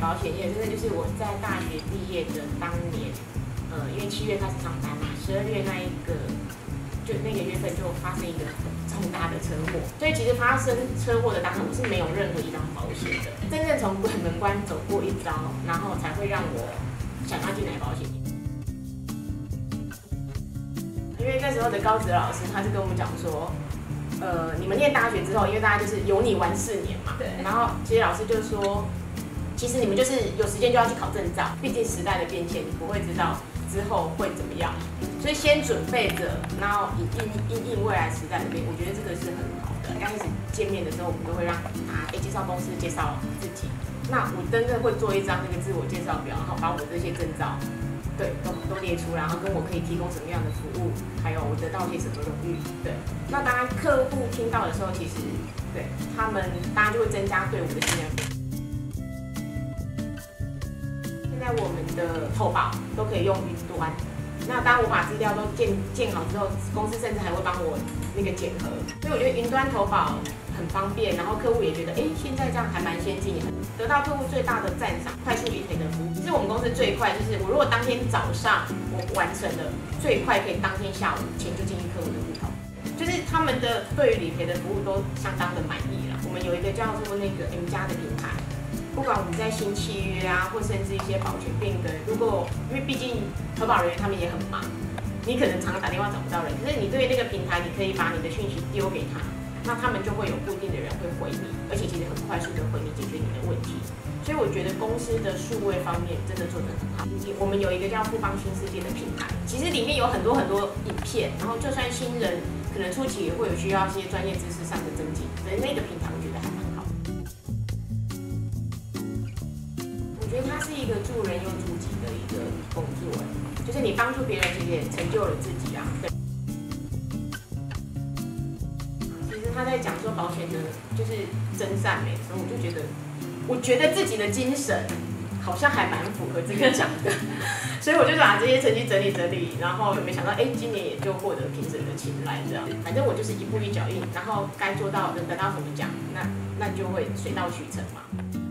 保险业，真的就是我在大学毕业的当年，因为7月开始上班嘛，12月那个月份就发生一个很重大的车祸，所以其实发生车祸的当时我是没有任何一张保险的，真正从鬼门关走过一遭，然后才会让我想要进来保险业。因为那时候的高职老师，他就跟我们讲说，你们念大学之后，因为大家就是有你玩4年嘛，对。然后其实老师就说，其实你们就是有时间就要去考证照，毕竟时代的变迁，你不会知道之后会怎么样，所以先准备着，然后因应未来时代的变，我觉得这个是很好的。刚开始见面的时候，我们都会让他介绍公司，介绍自己。那我真的会做一张那个自我介绍表，然后把我这些证照。对，都列出，然后跟我可以提供什么样的服务，还有我得到些什么荣誉。对，那当然客户听到的时候，其实对他们当然就会增加对我的信任。现在我们的投保都可以用云端，那当我把资料都建好之后，公司甚至还会帮我那个检核，所以我觉得云端投保很方便，然后客户也觉得，现在这样还蛮先进，得到客户最大的赞赏，快速理赔的服务。其实我们公司最快就是，我如果当天早上我完成了，最快可以当天下午钱就进入客户的户头，就是他们的对于理赔的服务都相当的满意了。我们有一个叫做那个 M+ 的平台，不管我们在新契约啊，或甚至一些保全变更，因为毕竟投保人员他们也很忙，你可能常常打电话找不到人，可是你对那个平台，你可以把你的讯息丢给他。那他们就会有固定的人会回你，而且其实很快速的回你，解决你的问题。所以我觉得公司的数位方面真的做得很好。我们有一个叫富邦新世界的平台，其实里面有很多影片，然后就算新人可能初期也会有需要一些专业知识上的增进，所以那个平台我觉得还蛮好。我觉得它是一个助人又助己的一个工作，就是你帮助别人，其实也成就了自己啊。对。他在讲说保险的就是真善美的时候，我觉得自己的精神好像还蛮符合这个讲的，所以我就把这些成绩整理，然后没想到今年也就获得评审的青睐，这样，反正我就是一步一脚印，然后该做到的得到什么奖，那就会水到渠成嘛。